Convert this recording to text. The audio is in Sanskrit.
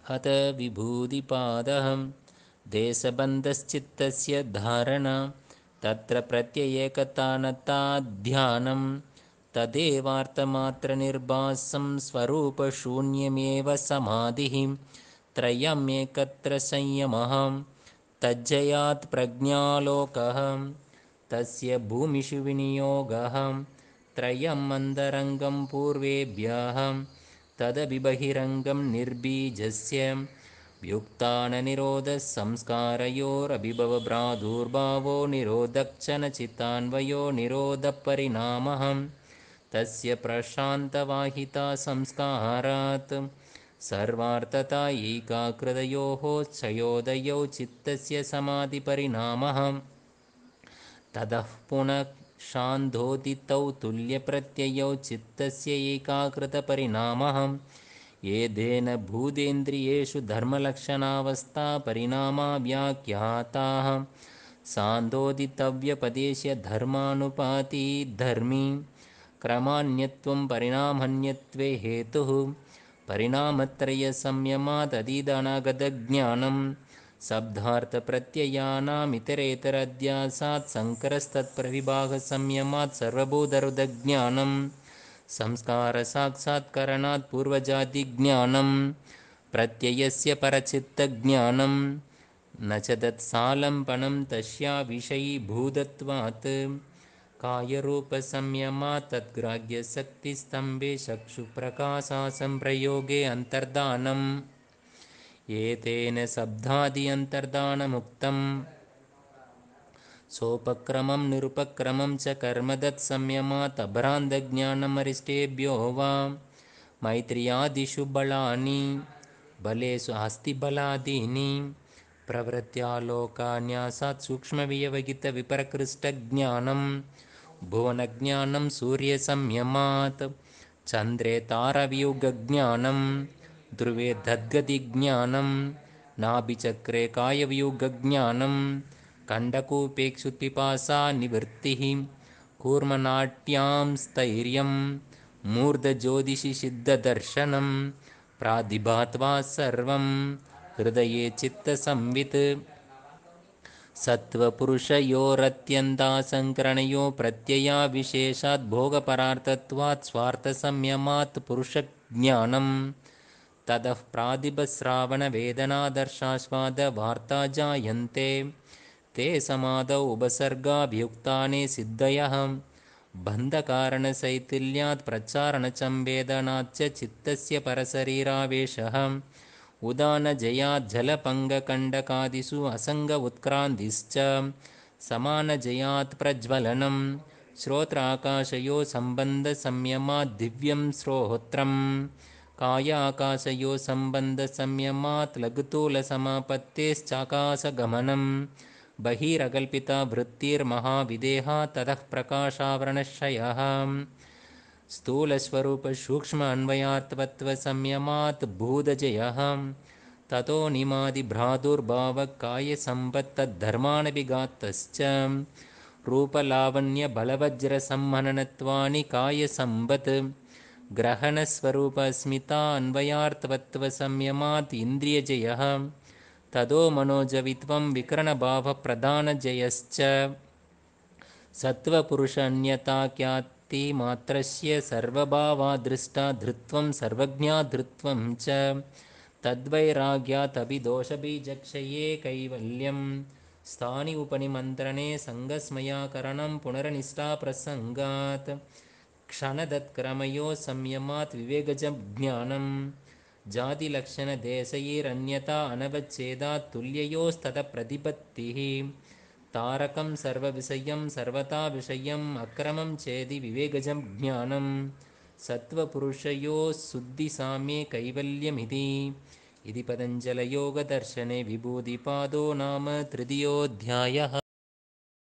हत विभूतिपादः देशबन्धश्चित्तस्य धारणा तत्र प्रत्ययेकतानता ध्यानं तदेवार्थमात्रनिर्भासं स्वरूपशून्यमेव समाधिः त्रयमेकत्र संयमः तज्जयात् प्रज्ञालोकः तस्य भूमिषु विनियोगः त्रयम् अन्तरङ्गं पूर्वेभ्यः तदभिबहिरङ्गं निर्बीजस्य व्युक्ताननिरोधः संस्कारयोरभिभवभ्रादुर्भावो निरोधश्चनचित्तान्वयो निरोधपरिणामः तस्य प्रशान्तवाहिता संस्कारात् सर्वार्थता एकाकृतयोः क्षयोदयौ चित्तस्य समाधिपरिणामः ततः पुनः शान्धोदितौ तुल्यप्रत्ययौ चित्तस्य एकाकृतपरिणामः येदेन भूतेन्द्रियेषु धर्मलक्षणावस्था परिणामा व्याख्याताः सान्दोदितव्यपदेश्य धर्मानुपाती धर्मी क्रमान्यत्वं परिणामन्यत्वे हेतुः परिणामत्रयसंयमादतीतानागतज्ञानं शब्दार्थप्रत्ययानामितरेतरध्यासात् सङ्करस्तत्प्रविभागसंयमात् सर्वभूतहृदज्ञानं संस्कारसाक्षात्करणात् पूर्वजातिज्ञानं प्रत्ययस्य परचित्तज्ञानं न च तत्सालम्पनं तस्या विषयीभूतत्वात् कायरूपसंयमात् तद्ग्राह्यशक्तिस्तम्भे चक्षुप्रकाशासंप्रयोगे अन्तर्धानम् एतेन शब्दादि अन्तर्धानमुक्तं सोपक्रमं निरुपक्रमं च कर्मदत्संयमात् अभ्रान्तज्ञानमरिष्टेभ्यो वा मैत्र्यादिषु बलानि बलेषु हस्तिबलादीनि प्रवृत्त्यालोकान्यासात् सूक्ष्मवियवगितविप्रकृष्टज्ञानं भुवनज्ञानं सूर्यसंयमात् चन्द्रे तारवियुगज्ञानं ध्रुवे तद्गतिज्ञानं नाभिचक्रे कायवियुगज्ञानं कण्डकूपेक्षुत्पिपासा निवृत्तिः कूर्मनाट्यां स्थैर्यं मूर्धज्योतिषि सिद्धदर्शनं प्रादिभात्वा सर्वं हृदये चित्तसंवित् सत्त्वपुरुषयोरत्यन्तासङ्करणयो प्रत्यया विशेषात् भोगपरार्थत्वात् स्वार्थसंयमात् पुरुषज्ञानं ततः प्रादिभश्रावणवेदनादर्शास्वादवार्ता जायन्ते ते समादौ उपसर्गाभियुक्तानि सिद्धयः बन्धकारणशैथिल्यात् प्रचारणचम्वेदनाच्च चित्तस्य परशरीरावेशः उदानजयाज्जलपङ्गकण्डकादिषु असङ्ग उत्क्रान्तिश्च समानजयात् प्रज्वलनं श्रोत्राकाशयो सम्बन्धसंयमात् दिव्यं श्रोत्रं कायाकाशयो सम्बन्धसंयमात् लघुतूलसमापत्तेश्चाकाशगमनं बहिरकल्पिता वृत्तिर्महाविदेहा ततः प्रकाशावरणक्षयः स्थूलस्वरूपसूक्ष्म अन्वयार्थवत्वसंयमात् भूतजयः ततो निमादिभ्रादुर्भावकायसम्पत्तद्धर्मानभिघातश्च रूपलावण्यबलवज्रसंहननत्वानि कायसम्पत् ग्रहणस्वरूपस्मिता अन्वयार्थवत्वसंयमात् इन्द्रियजयः ततो मनोजवित्वं विकरणभावप्रधानजयश्च सत्त्वपुरुषन्यताख्यातिमात्रस्य सर्वभावादृष्टा धृत्वं सर्वज्ञाधृत्वं च तद्वैराग्यादभिदोषबीजक्षये कैवल्यं स्थानि उपनिमन्त्रणे सङ्गस्मयाकरणं पुनरनिष्ठाप्रसङ्गात् क्षणदत्क्रमयो संयमात् विवेकजज्ञानं जातिलक्षणदेशैरन्यता अनवच्छेदात् तुल्ययोस्ततः प्रतिपत्तिः तारकं सर्वविषयं सर्वथा विषयम् अक्रमं चेदि विवेकजं ज्ञानं सत्त्वपुरुषयोः शुद्धिसाम्ये कैवल्यमिति इति पतञ्जलयोगदर्शने विभूतिपादो नाम तृतीयोऽध्यायः।